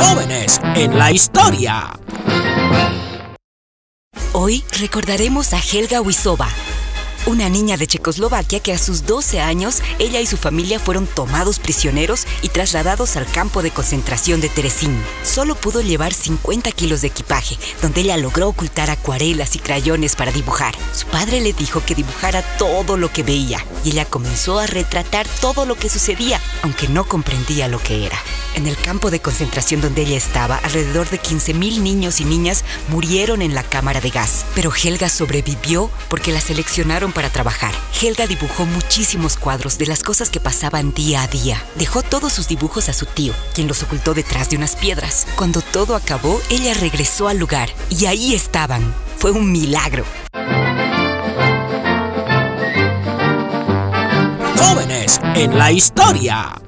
Jóvenes en la historia. Hoy recordaremos a Helga Wissowa, una niña de Checoslovaquia que a sus 12 años, ella y su familia fueron tomados prisioneros y trasladados al campo de concentración de Terezín. Solo pudo llevar 50 kilos de equipaje, donde ella logró ocultar acuarelas y crayones para dibujar. Su padre le dijo que dibujara todo lo que veía, y ella comenzó a retratar todo lo que sucedía, aunque no comprendía lo que era. En el campo de concentración donde ella estaba, alrededor de 15,000 niños y niñas murieron en la cámara de gas. Pero Helga sobrevivió porque la seleccionaron para trabajar. Helga dibujó muchísimos cuadros de las cosas que pasaban día a día. Dejó todos sus dibujos a su tío, quien los ocultó detrás de unas piedras. Cuando todo acabó, ella regresó al lugar y ahí estaban. Fue un milagro. Jóvenes en la historia.